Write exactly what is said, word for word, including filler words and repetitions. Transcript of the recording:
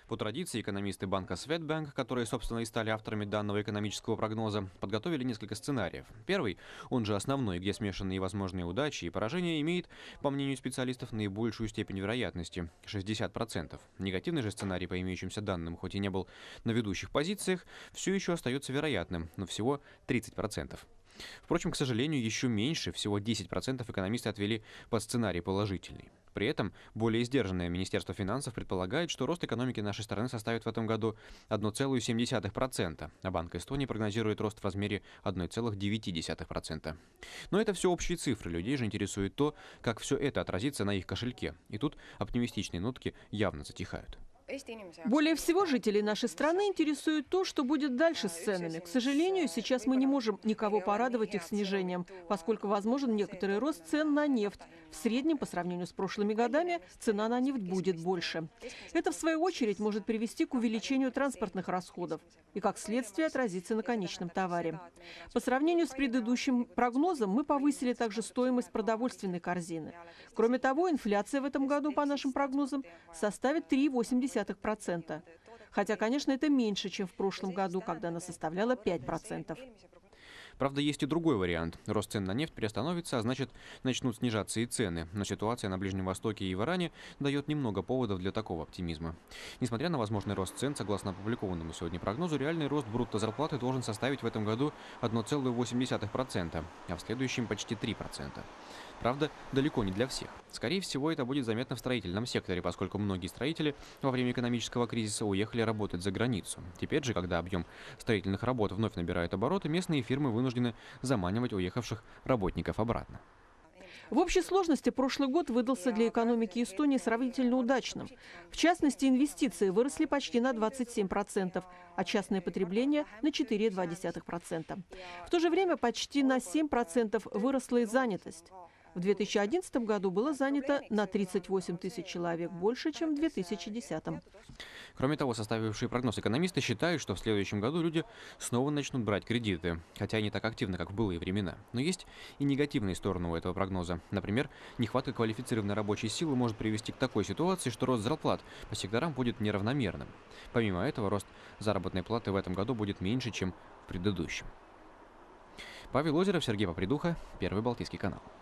По традиции, экономисты банка Swedbank, которые, собственно, и стали авторами данного экономического прогноза, подготовили несколько сценариев. Первый, он же основной, где смешанные возможные удачи и поражения, имеет, по мнению специалистов, наибольшую степень вероятности – шестьдесят процентов. Негативный же сценарий, по имеющимся данным, хоть и не был на ведущих позициях, все еще остается вероятным, но всего тридцать процентов. Впрочем, к сожалению, еще меньше, всего десять процентов экономисты отвели под сценарий положительный. При этом более сдержанное Министерство финансов предполагает, что рост экономики нашей страны составит в этом году одна целая семь десятых процента, а Банк Эстонии прогнозирует рост в размере одна целая девять десятых процента. Но это все общие цифры, людей же интересует то, как все это отразится на их кошельке. И тут оптимистичные нотки явно затихают. Более всего жителей нашей страны интересует то, что будет дальше с ценами. К сожалению, сейчас мы не можем никого порадовать их снижением, поскольку возможен некоторый рост цен на нефть. В среднем, по сравнению с прошлыми годами, цена на нефть будет больше. Это, в свою очередь, может привести к увеличению транспортных расходов и, как следствие, отразиться на конечном товаре. По сравнению с предыдущим прогнозом, мы повысили также стоимость продовольственной корзины. Кроме того, инфляция в этом году, по нашим прогнозам, составит три целых восемь десятых процента. Хотя, конечно, это меньше, чем в прошлом году, когда она составляла пять процентов. Правда, есть и другой вариант. Рост цен на нефть приостановится, а значит, начнут снижаться и цены. Но ситуация на Ближнем Востоке и в Иране дает немного поводов для такого оптимизма. Несмотря на возможный рост цен, согласно опубликованному сегодня прогнозу, реальный рост брутто зарплаты должен составить в этом году одна целая восемь десятых процента, а в следующем почти три процента. Правда, далеко не для всех. Скорее всего, это будет заметно в строительном секторе, поскольку многие строители во время экономического кризиса уехали работать за границу. Теперь же, когда объем строительных работ вновь набирает обороты, местные фирмы вынуждены заманивать уехавших работников обратно. В общей сложности прошлый год выдался для экономики Эстонии сравнительно удачным. В частности, инвестиции выросли почти на двадцать семь процентов, а частное потребление – на четыре целых две десятых процента. В то же время почти на семь процентов выросла и занятость. В две тысячи одиннадцатом году было занято на тридцать восемь тысяч человек больше, чем в две тысячи десятом. Кроме того, составившие прогноз экономисты считают, что в следующем году люди снова начнут брать кредиты, хотя не так активно, как в былые времена. Но есть и негативные стороны у этого прогноза. Например, нехватка квалифицированной рабочей силы может привести к такой ситуации, что рост зарплат по секторам будет неравномерным. Помимо этого, рост заработной платы в этом году будет меньше, чем в предыдущем. Павел Озеров, Сергей Попридуха, Первый Балтийский канал.